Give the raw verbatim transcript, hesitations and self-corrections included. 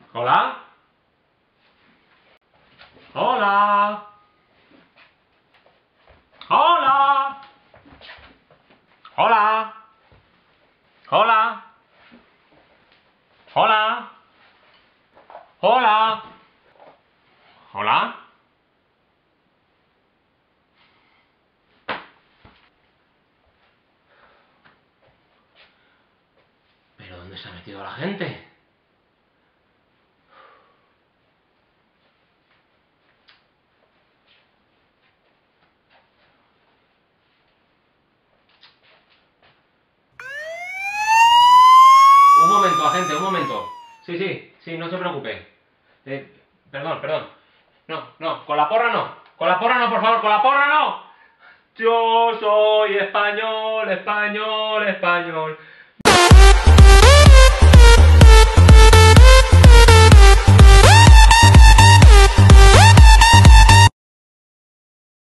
¿Hola? ¿Hola? ¿Hola? ¿Hola? ¿Hola? ¿Hola? ¿Hola? ¿Hola? ¿Pero dónde se ha metido la gente? Un momento, agente, un momento. Sí, sí, sí, no se preocupe. Eh, perdón, perdón. No, no, con la porra no. Con la porra no, por favor, con la porra no. Yo soy español, español, español.